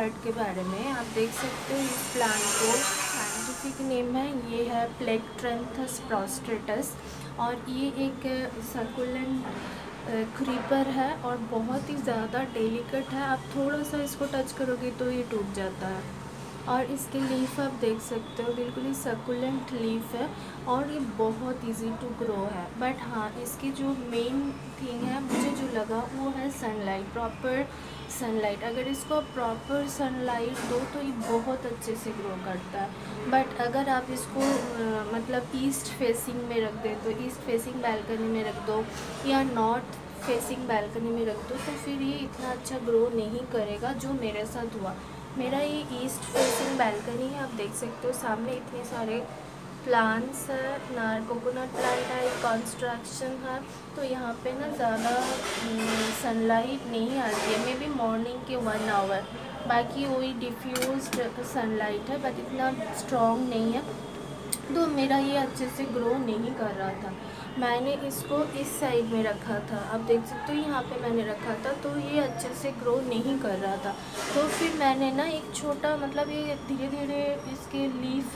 Heart के बारे में। आप देख सकते हो इस प्लांट को, साइंटिफिक नेम है, ये है प्लेक्ट्रैंथस प्रोस्ट्रेटस, और ये एक सर्कुलेंट क्रीपर है और बहुत ही ज़्यादा डेलिकेट है। आप थोड़ा सा इसको टच करोगे तो ये टूट जाता है। और इसके लीफ आप देख सकते हो, बिल्कुल ही सक्यूलेंट लीफ है और ये बहुत इजी टू ग्रो है। बट हाँ, इसकी जो मेन थिंग है मुझे जो लगा वो है सनलाइट, प्रॉपर सनलाइट। अगर इसको प्रॉपर सनलाइट दो तो ये बहुत अच्छे से ग्रो करता है। बट अगर आप इसको मतलब ईस्ट फेसिंग में रख दे, तो ईस्ट फेसिंग बैल्कनी में रख दो या नॉर्थ फेसिंग बैल्कनी में रख दो, तो फिर ये इतना अच्छा ग्रो नहीं करेगा जो मेरे साथ हुआ। मेरा ये ईस्ट फेसिंग बैल्कनी है, आप देख सकते हो सामने इतने सारे प्लांट्स है ना, कोकोनट प्लांट है, कंस्ट्रक्शन है, तो यहाँ पे ना ज़्यादा सनलाइट नहीं आती है, मे बी मॉर्निंग के 1 आवर, बाकी वही डिफ्यूज्ड सनलाइट है, बट इतना स्ट्रॉन्ग नहीं है, तो मेरा ये अच्छे से ग्रो नहीं कर रहा था। मैंने इसको इस साइड में रखा था, आप देख सकते हो यहाँ पे मैंने रखा था, तो ये अच्छे से ग्रो नहीं कर रहा था। तो फिर मैंने ना एक छोटा, मतलब ये धीरे धीरे इसके लीफ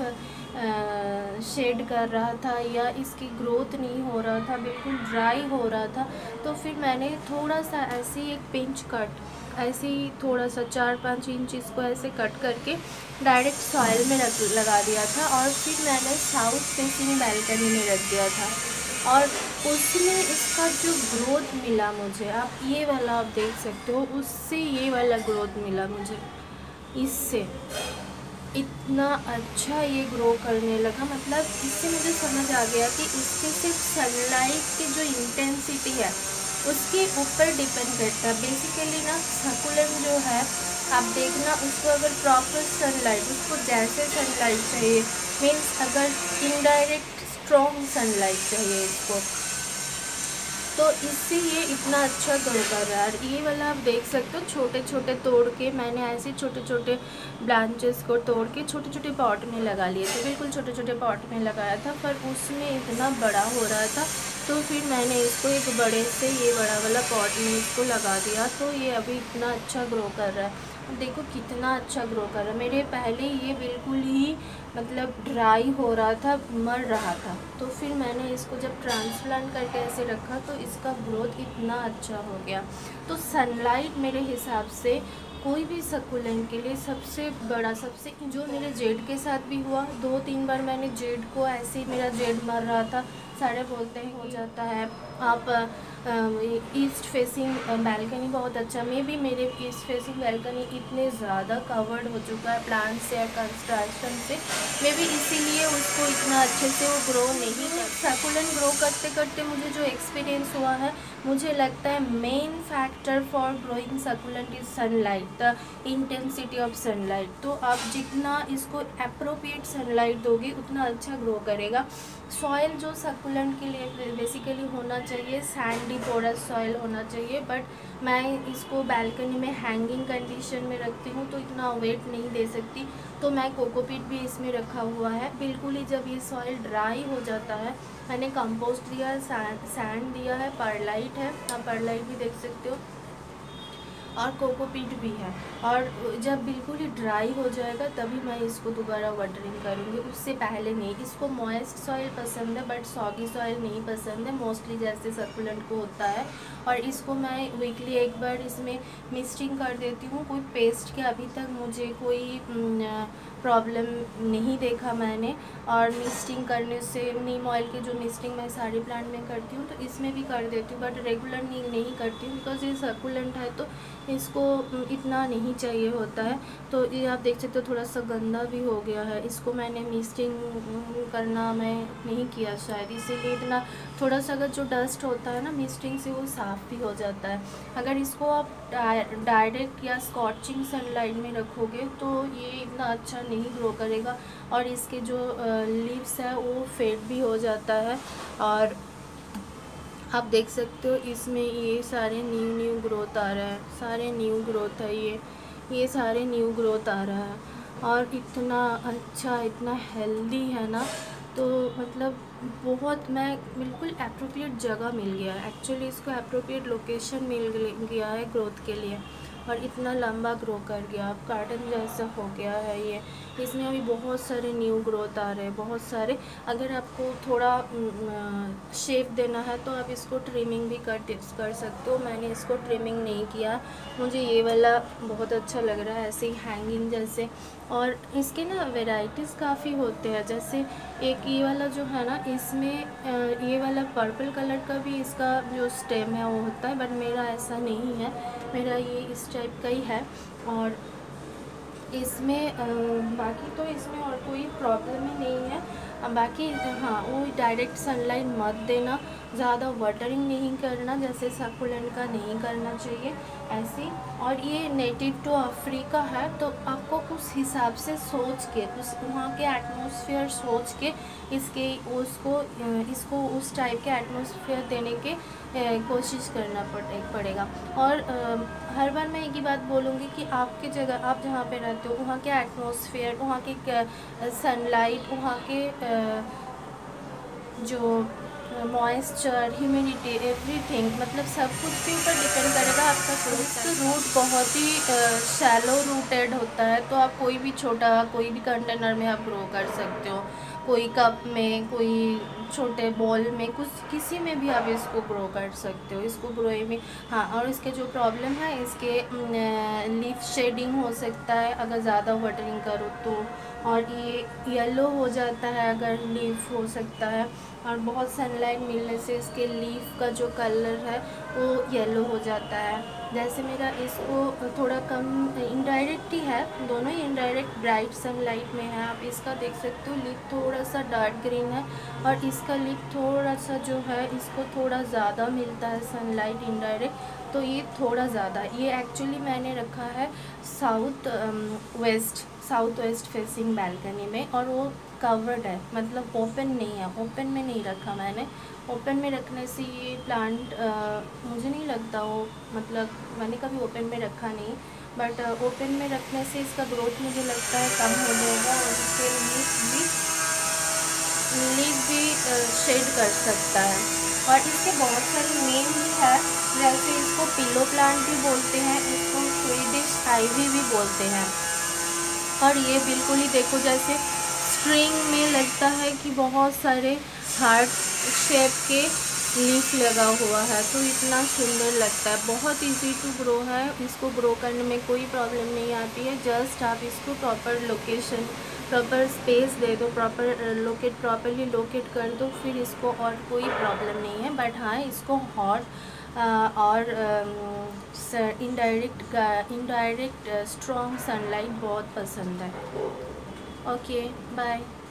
शेड कर रहा था या इसकी ग्रोथ नहीं हो रहा था, बिल्कुल ड्राई हो रहा था। तो फिर मैंने थोड़ा सा ऐसे ही एक पिंच कट, ऐसे ही थोड़ा सा 4-5 इंच इसको ऐसे कट करके डायरेक्ट सॉइल में लगा दिया था, और फिर मैंने साउथ फेसिंग बैल्कनी में रख दिया था, और उसमें इसका जो ग्रोथ मिला मुझे, आप ये वाला आप देख सकते हो, उससे ये वाला ग्रोथ मिला मुझे, इससे इतना अच्छा ये ग्रो करने लगा। मतलब इससे मुझे समझ आ गया कि इसके सिर्फ सनलाइट की जो इंटेंसिटी है उसके ऊपर डिपेंड करता है। बेसिकली ना सकुलेंट जो है, आप देखना उसको अगर प्रॉपर सनलाइट, उसको जैसे सनलाइट चाहिए, मीन्स अगर इनडायरेक्ट स्ट्रॉन्ग सनलाइट चाहिए इसको, तो इससे ये इतना अच्छा ग्रो कर रहा है। ये वाला आप देख सकते हो छोटे छोटे तोड़ के मैंने ऐसे छोटे छोटे ब्रांचेस को तोड़ के छोटे छोटे पॉट में लगा लिए थे, बिल्कुल छोटे छोटे पॉट में लगाया था, पर उसमें इतना बड़ा हो रहा था, तो फिर मैंने इसको एक बड़े से ये बड़ा वाला पॉट में इसको लगा दिया, तो ये अभी इतना अच्छा ग्रो कर रहा है। देखो कितना अच्छा ग्रो कर रहा है। मेरे पहले ये बिल्कुल ही मतलब ड्राई हो रहा था, मर रहा था, तो फिर मैंने इसको जब ट्रांसप्लांट करके ऐसे रखा तो इसका ग्रोथ इतना अच्छा हो गया। तो सनलाइट मेरे हिसाब से कोई भी सकुलेंट के लिए सबसे बड़ा, सबसे जो मेरे जेड के साथ भी हुआ, 2-3 बार मैंने जेड को ऐसे ही, मेरा जेड मर रहा था, सारे बोलते हैं हो जाता है, आप ईस्ट फेसिंग बैल्कनी बहुत अच्छा, मे भी मेरे ईस्ट फेसिंग बैल्कनी इतने ज़्यादा कवर्ड हो चुका है प्लांट से या कंस्ट्रक्शन से, मे भी इसीलिए उसको इतना अच्छे से वो ग्रो नहीं कर। सकुलेंट ग्रो करते करते मुझे जो एक्सपीरियंस हुआ है, मुझे लगता है main factor for growing succulent is sunlight, the intensity of sunlight. तो आप जितना इसको अप्रोप्रिएट सनलाइट दोगे उतना अच्छा ग्रो करेगा। सॉइल जो सकुलेंट के लिए बेसिकली होना चाहिए, सैंडी पोरस सॉइल होना चाहिए, बट मैं इसको बैल्कनी में हैंगिंग कंडीशन में रखती हूँ तो इतना वेट नहीं दे सकती, तो मैं कोकोपीट भी इसमें रखा हुआ है। बिल्कुल ही जब ये सॉइल ड्राई हो जाता है, मैंने कंपोस्ट दिया है, सैंड दिया है, परलाइट है, आप परलाइट भी देख सकते हो, और कोकोपीट भी है, और जब बिल्कुल ही ड्राई हो जाएगा तभी मैं इसको दोबारा वाटरिंग करूँगी, उससे पहले नहीं। इसको मॉइस्ट सॉइल पसंद है बट सॉगी सॉइल नहीं पसंद है, मोस्टली जैसे सकुलेंट को होता है, और इसको मैं वीकली एक बार इसमें मिस्टिंग कर देती हूँ। कोई पेस्ट के अभी तक मुझे कोई प्रॉब्लम नहीं देखा मैंने, और मिस्टिंग करने से, नीम ऑयल की जो मिस्टिंग मैं सारे प्लांट में करती हूँ तो इसमें भी कर देती हूँ, बट रेगुलर नहीं करती हूँ, बिकॉज ये सकुलेंट है तो इसको इतना नहीं चाहिए होता है। तो ये आप देख सकते हो थोड़ा सा गंदा भी हो गया है, इसको मैंने मिस्टिंग करना मैं नहीं किया शायद, इसीलिए इतना थोड़ा सा अगर जो डस्ट होता है ना मिस्टिंग से वो साफ़ भी हो जाता है। अगर इसको आप डायरेक्ट या स्कॉचिंग सनलाइट में रखोगे तो ये इतना अच्छा नहीं ग्रो करेगा, और इसके जो लीव्स है वो फेड भी हो जाता है। और आप देख सकते हो इसमें ये सारे न्यू ग्रोथ आ रहा है, सारे न्यू ग्रोथ है, ये सारे न्यू ग्रोथ आ रहा है, और इतना अच्छा, इतना हेल्दी है ना, तो मतलब बहुत, मैं बिल्कुल अप्रोप्रिएट जगह मिल गया, एक्चुअली इसको अप्रोप्रिएट लोकेशन मिल गया है ग्रोथ के लिए। और इतना लंबा ग्रो कर गया, अब गार्डन जैसा हो गया है ये। इसमें अभी बहुत सारे न्यू ग्रोथ आ रहे हैं, बहुत सारे। अगर आपको थोड़ा शेप देना है तो आप इसको ट्रिमिंग भी कर सकते हो। मैंने इसको ट्रिमिंग नहीं किया, मुझे ये वाला बहुत अच्छा लग रहा है ऐसे ही हैंगिंग जैसे। और इसके ना वेराइटीज़ काफ़ी होते हैं, जैसे एक ये वाला जो है ना, इसमें ये वाला पर्पल कलर का भी इसका जो स्टेम है वो होता है, बट मेरा ऐसा नहीं है, मेरा ये इस टाइप का ही है। और इसमें बाकी तो इसमें और कोई प्रॉब्लम ही नहीं है। बाकी हाँ, वो डायरेक्ट सनलाइट मत देना, ज़्यादा वाटरिंग नहीं करना, जैसे सक्कुलेंट का नहीं करना चाहिए ऐसी। और ये नेटिव टू अफ्रीका है, तो आपको उस हिसाब से सोच के, उस वहाँ के एटमॉस्फेयर सोच के इसको उस टाइप के एटमॉस्फेयर देने के कोशिश करना पड़ेगा। और हर बार मैं एक ही बात बोलूँगी कि आपकी जगह, आप जहाँ पे रहते हो वहाँ के एटमॉस्फेयर, वहाँ के सनलाइट, वहाँ के जो मॉइस्चर, ह्यूमिडिटी, एवरीथिंग, मतलब सब कुछ के ऊपर डिपेंड करेगा आपका रूट बहुत ही शैलो रूटेड होता है, तो आप कोई भी कंटेनर में आप ग्रो कर सकते हो, कोई कप में, कोई छोटे बॉल में, कुछ किसी में भी आप इसको ग्रो कर सकते हो, इसको ग्रोए में। हाँ, और इसके जो प्रॉब्लम है, इसके लीफ शेडिंग हो सकता है अगर ज़्यादा वाटरिंग करो तो, और ये येलो हो जाता है अगर लीफ हो सकता है, और बहुत सनलाइट मिलने से इसके लीफ का जो कलर है वो येलो हो जाता है। जैसे मेरा इसको थोड़ा कम इनडायरेक्ट ही है, दोनों ही इनडायरेक्ट ब्राइट सनलाइट में है। आप इसका देख सकते हो, लीफ थोड़ा सा डार्क ग्रीन है, और इसका लीफ थोड़ा सा जो है, इसको थोड़ा ज़्यादा मिलता है सनलाइट इनडायरेक्ट, तो ये थोड़ा ज़्यादा। ये एक्चुअली मैंने रखा है साउथ वेस्ट फेसिंग बालकनी में, और वो कवर्ड है, मतलब ओपन नहीं है, ओपन में नहीं रखा मैंने। ओपन में रखने से ये प्लांट मुझे नहीं लगता वो, मतलब मैंने कभी ओपन में रखा नहीं, बट ओपन में रखने से इसका ग्रोथ मुझे लगता है कम हो जाएगा, और इसके लीफ भी शेड कर सकता है। और इसके बहुत सारे नेम भी है, जैसे इसको पिलो प्लांट भी बोलते हैं, इसको स्वीडिश आइवी भी बोलते हैं। और ये बिल्कुल ही देखो, जैसे स्ट्रिंग में लगता है कि बहुत सारे हार्ट शेप के लीफ लगा हुआ है, तो इतना सुंदर लगता है। बहुत इजी टू ग्रो है, इसको ग्रो करने में कोई प्रॉब्लम नहीं आती है। जस्ट आप इसको प्रॉपर लोकेशन, प्रॉपर स्पेस दे दो, प्रॉपरली लोकेट कर दो, फिर इसको और कोई प्रॉब्लम नहीं है। बट हाँ, इसको हॉट और इनडायरेक्ट स्ट्रॉन्ग सनलाइट बहुत पसंद है। Okay, bye.